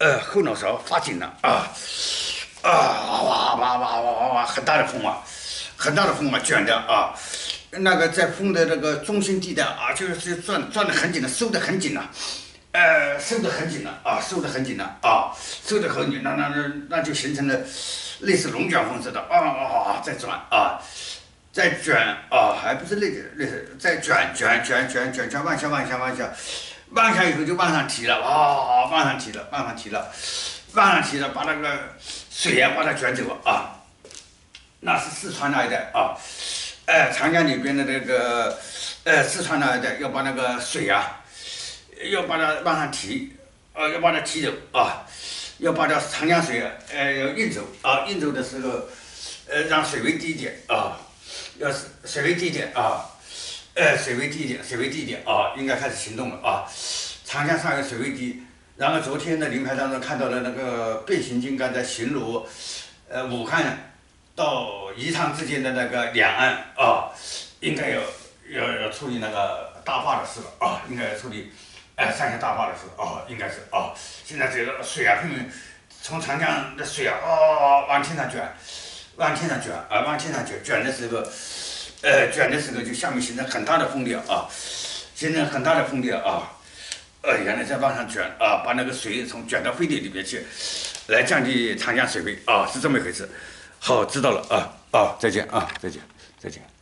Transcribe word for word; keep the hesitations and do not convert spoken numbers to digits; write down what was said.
呃后脑勺发紧了啊啊哇哇哇哇哇哇，很大的风啊，很大的风啊，卷的啊。那个在风的那个中心地带啊，就是转转的很紧了，收的很紧了，呃，收的很紧了啊，收的很紧了啊，收的很紧，那那那那就形成了类似龙卷风似的啊啊啊，再转啊，再卷啊，还不是类似类似，再卷卷卷卷卷卷往下往下往下，往下以后就往上提了啊，往上提了，往上提了，往上提了，把那个水呀把它卷走啊，那是四川那一带啊。哎，长江里边的那个，呃，四川那一带要把那个水啊，要把它往上提，呃，要把它提走啊，要把这长江水，呃，要运走啊，运走的时候，呃，让水位低一点啊，要是水位低一点啊，呃，水位低一点，水位低一点啊，应该开始行动了啊。长江上游水位低，然后昨天的临牌当中看到了那个变形金刚在巡逻，呃，武汉。到宜昌之间的那个两岸啊，应该要要要处理那个大坝的事了啊，应该要处理，哎、呃，上下大坝的事啊，应该是啊。现在这个水啊，拼命从长江的水啊，哦，往天上卷，往天上卷啊，往天上卷，卷的时候，呃，卷的时候就下面形成很大的风力啊，形成很大的风力啊，呃，原来在往上卷啊，把那个水从卷到肺地里面去，来降低长江水位啊，是这么一回事。好，知道了啊啊，再见啊，再见，再见。